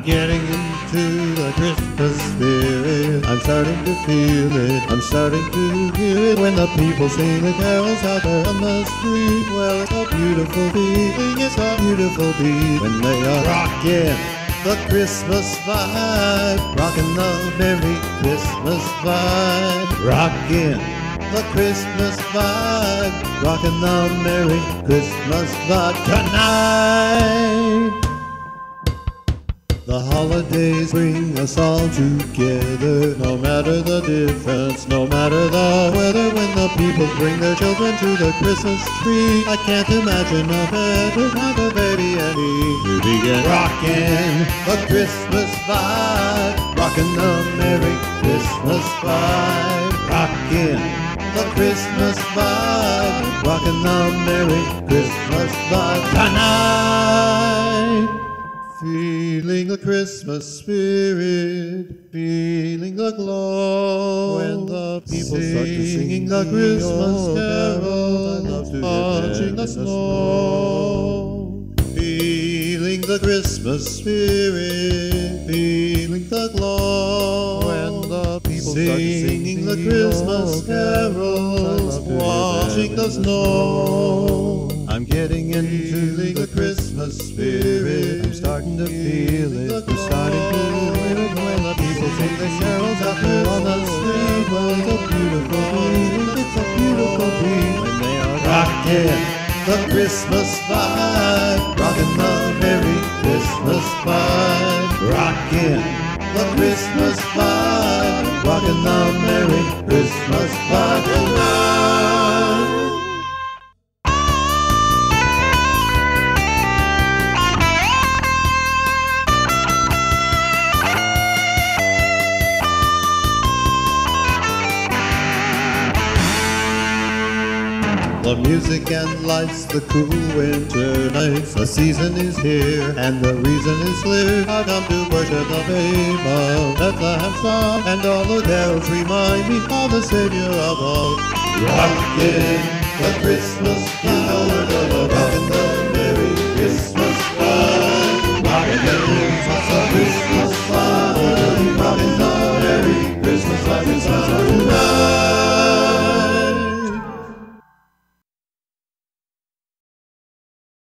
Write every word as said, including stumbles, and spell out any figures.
getting into the Christmas spirit. I'm starting to feel it, I'm starting to hear it when the people sing the carols out there on the street. Well, it's a beautiful feeling, it's a beautiful beat when they are rocking the Christmas vibe, rocking the Merry Christmas vibe, rocking the Christmas vibe, rocking the Merry Christmas vibe tonight. The holidays bring us all together, no matter the difference, no matter the weather. When the people bring their children to the Christmas tree, I can't imagine a better time for Betty and me to begin rocking the Christmas vibe, rocking the Merry Christmas vibe, rocking the Christmas vibe, rocking the Merry Christmas vibe tonight. Feeling the Christmas spirit, feeling the glow when the people start to sing the Christmas carols, watching the snow. Feeling the Christmas spirit, feeling the glow when the people start singing the Christmas carols, watching the snow. I'm getting into the Christmas spirit, I'm starting to feel it, I'm starting to hear it when the people sing the carols out there on the street. Well, it's a beautiful beat, it's a beautiful beat when they are rocking the Christmas vibe, rocking the Merry Christmas vibe, rocking the Christmas vibe, rocking the Merry Christmas vibe tonight. The music and lights, the cool winter nights. The season is here and the reason is clear. I've come to worship the babe of Bethlehem star, and all the carols remind me of the Savior of all. Rockin' the Christmas, you know we're gonna rockin' the